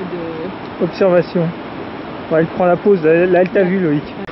de... Observation. Ouais, elle prend la pause. Là, elle t'a vu, Loïc.